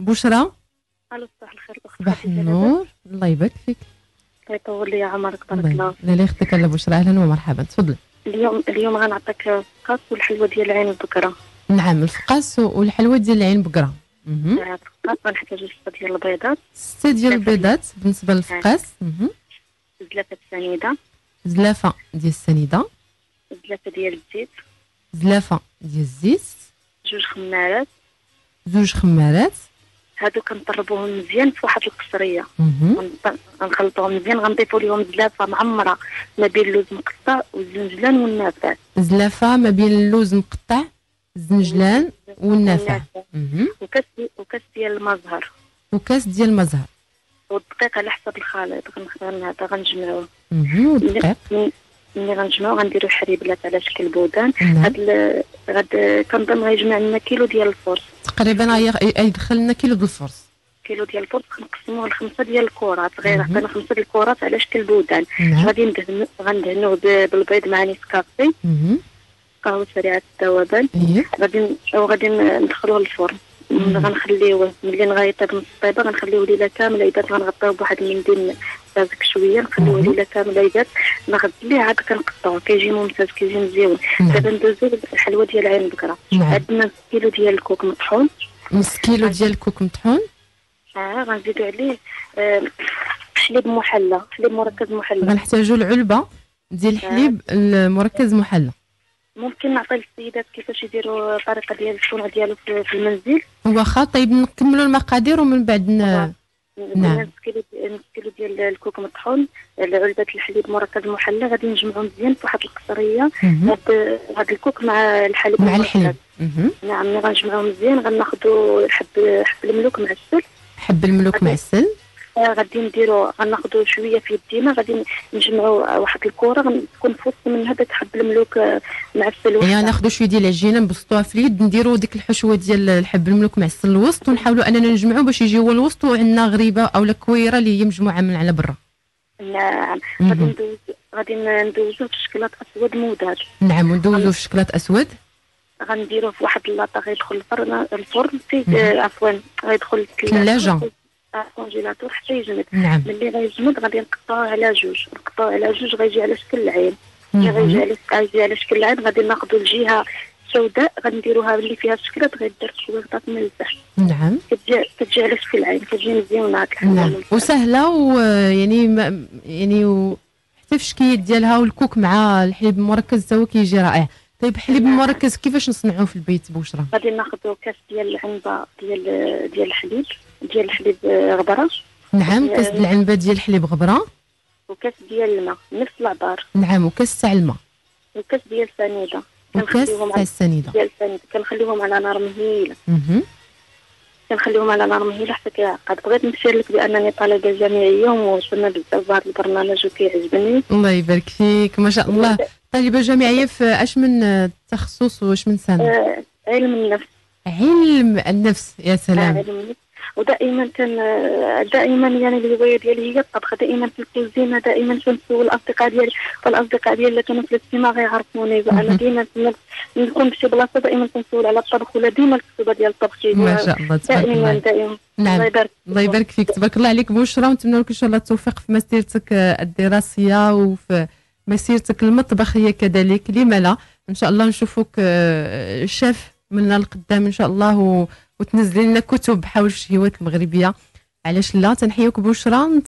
بشرى. الو صباح الخير الاخت صباح خديجة. النور، الله يبارك فيك. الله يطول لي عمرك بارك الله الله. لا يختك الا بشرى، اهلا ومرحبا، تفضل. اليوم غنعطيك الفقاس والحلوه ديال العين البكره. نعم، الفقاس والحلوى ديال العين بقرة. الفقاس غنحتاجو 6 ديال البيضات، 6 ديال البيضات بالنسبة للفقاس. زلافه سنيده، زلافة ديال السنيدة، زلافه ديال الزيت، زلافة ديال الزيت، 2 خمارات. 2 خمارات. هادو كنطربوهم مزيان في واحد القصريه. غنخلطوهم مزيان، غنضيفو ليهم زلافه معمره ما بين اللوز مقطع والزنجلان والنافع. زلافة ما بين اللوز مقطع، الزنجلان والنافع. وكاس ديال المزهر، وكاس ديال المزهر. والدقيق على حسب الخليط. غنجمعوه. والدقيق ملي غنجمعو غنديرو حريبلات على شكل بودان. نعم. غاد كنظن غيجمع لنا كيلو ديال الفرص تقريبا. يدخل لنا كيلو ديال الفرص. كيلو ديال الفرص كنقسموه ل5 ديال الكرات غير. عطينا 5 ديال الكرات على شكل بودان. نعم. غندهنوه بالبيض مع نسكافي، قهوه سريعه الذوبان. غادي ندخلوه للفرن. غنخليوه ملي نغيطيب نص طيبه، غنخليوه ليله كامله يبات. غنغطيوه بواحد المنديل ساذك شويه، نخليوه ليله كامله يبات. نغسليه عاد كنقطعوه، كيجي ممتاز، كيجي مزيون. دابا ندوزو الحلوه ديال العين البكره. عندنا نص كيلو ديال الكوك مطحون. نص كيلو ديال الكوك مطحون. غنزيدو عليه حليب محلى، حليب مركز محلى. غنحتاجو العلبه ديال الحليب المركز محلى. ممكن نعطي للسيدات كيفاش يديروا الطريقه ديال الصنع ديالو في المنزل. واخا، طيب نكملوا المقادير ومن بعد نعم. نص كيلو ديال الكوك مطحون، علبه الحليب مركز محلى. غادي نجمعو مزيان في واحد القصريه. هاد الكوك مع الحليب نعم. ملي غنجمعو مزيان غناخدو حب الملوك معسل. حب الملوك معسل. غادي نديرو، غناخدو شويه في يدينا. غادي نجمعو واحد الكره تكون في وسط منها داك حب الملوك معسل. يعني ناخدو شويه ديال العجينه نبسطوها في اليد، نديرو ديك الحشوه ديال الحب الملوك معسل الوسط، ونحاولوا اننا نجمعو باش يجي هو الوسط، وعندنا غريبه اولا كويره اللي هي مجموعه من على برا. نعم. غادي ندوزو في شكلاط اسود موداج. نعم، وندوزو في شكلاط اسود. غنديروه في واحد اللاطه غيدخل الفرن فيه عفوا غيدخل الثلاجه كونجيلاتور حتى يجمد. نعم. ملي غيجمد غادي نقطعوه على جوج، غيجي على شكل العين. غيجي على شكل العين. غادي ناخذوا الجهه السوداء غنديروها اللي فيها الشكلاط، غيدير شويه غطاء ملح. نعم. كتجي على شكل العين، كتجي مزيونه. نعم، وسهله ويعني يعني حتى في الشكيات ديالها، والكوك مع الحليب المركز حتى هو كيجي رائع. طيب الحليب المركز كيفاش نصنعوه في البيت بشرى؟ غادي ناخذوا كاس ديال العنبه ديال الحليب غبره. نعم، كاس ديال العنبه ديال الحليب غبره. وكاس ديال الماء نفس العبار. نعم، وكاس تاع الماء. وكاس ديال السنيده. وكاس تاع السنيده. كنخليوهم على نار مهيله. كنخليهم على نار مهيله حتى كيعقد. بغيت نشير لك بانني طالبه جامعيه ومهتمه بزاف بهذا البرنامج وكيعجبني. الله يبارك فيك، ما شاء الله. طالبه جامعيه في اش من تخصص واش من سنه؟ علم النفس. علم النفس، يا سلام. علم النفس. ودائما دائما يعني الهوايه ديالي هي الطبخ. دائما في الكوزينه، دائما كنسول الاصدقاء ديالي، والأصدقاء ديالي اللي كانوا في الاستماع غيعرفوني. انا ديما نكون في شي بلاصه دائما كنسول على الطبخ، ولا ديما الكتوبه ديال الطبخ ما شاء الله، تبارك الله. دائما. نعم، الله يبارك فيك، تبارك الله عليك بشرى. ونتمنى لك ان شاء الله التوفيق في مسيرتك الدراسيه وفي مسيرتك المطبخيه كذلك. لما لا، ان شاء الله نشوفك شيف من القدام ان شاء الله، وتنزلي لنا كتب حول الشهيوات المغربيه. علاش لا؟ تنحيوك بشرى.